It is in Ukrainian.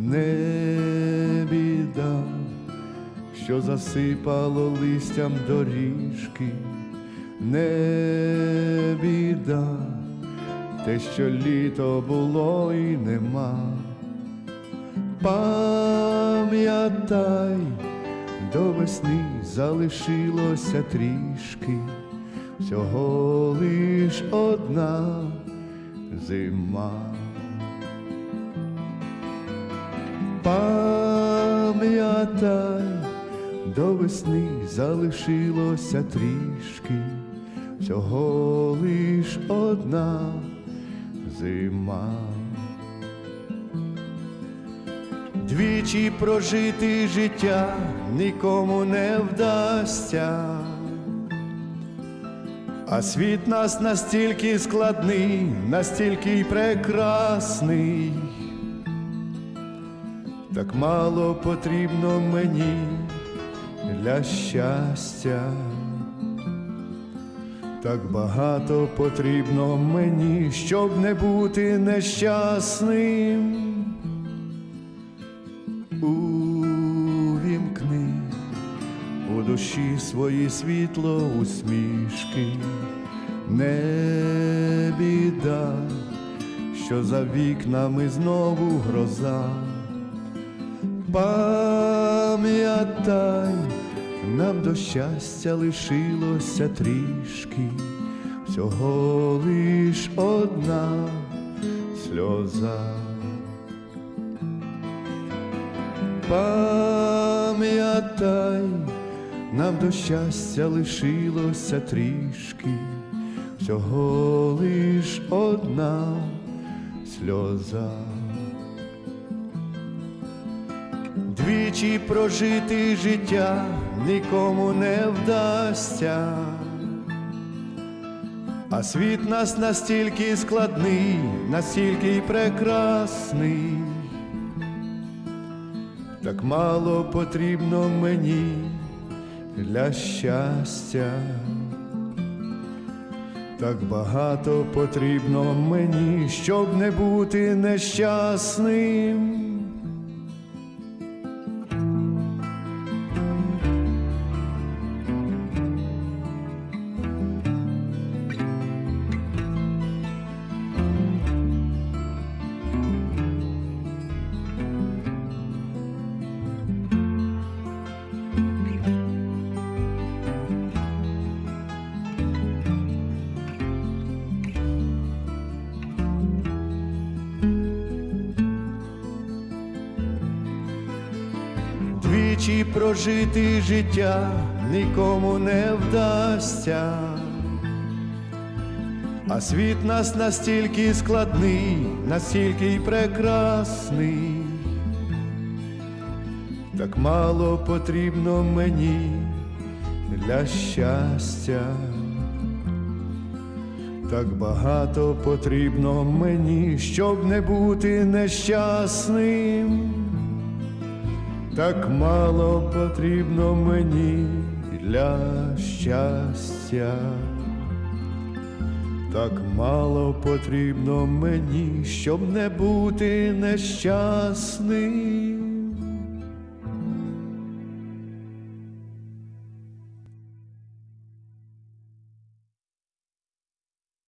не біда, що засипало листям доріжки, не біда, те, що літо було і нема. Пам'ятай, до весни залишилося трішки, всього лиш одна зима. Пам'ятай, до весни залишилося трішки, всього лиш одна зима. Двічі прожити життя нікому не вдасться, а світ нас настільки складний, настільки й прекрасний. Так мало потрібно мені для щастя, так багато потрібно мені, щоб не бути нещасним. Увімкни у душі свої світло усмішки, не біда, що за вікнами знову гроза. Пам'ятай, нам до щастя лишилося трішки, всього лиш одна сльоза. Пам'ятай, нам до щастя лишилося трішки, всього лиш одна сльоза. Двічі прожити життя нікому не вдасться, а світ нас настільки складний, настільки й прекрасний. Так мало потрібно мені для щастя, так багато потрібно мені, щоб не бути нещасним. Двічі прожити життя нікому не вдасться, а світ нас настільки складний, настільки й прекрасний. Так мало потрібно мені для щастя, так багато потрібно мені, щоб не бути нещасним. Так мало потрібно мені для щастя, так мало потрібно мені, щоб не бути нещасним.